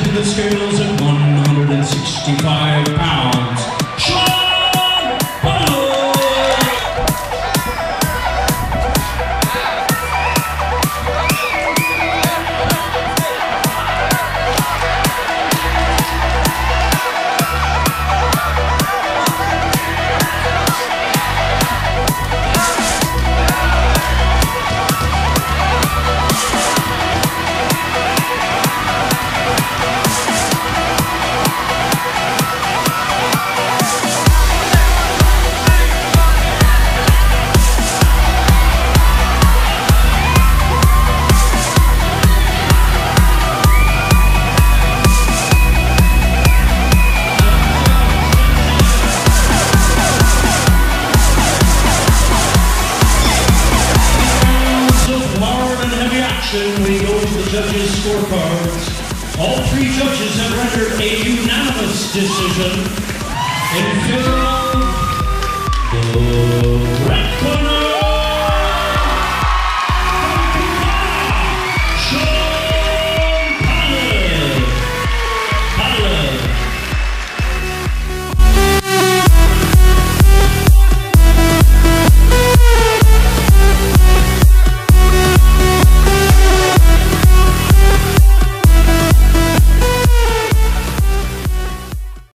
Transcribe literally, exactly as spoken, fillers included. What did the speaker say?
to the scales at one hundred sixty-five pounds. Sean Paul! We go to the judges' scorecards. All three judges have rendered a unanimous decision in favor of the red corner.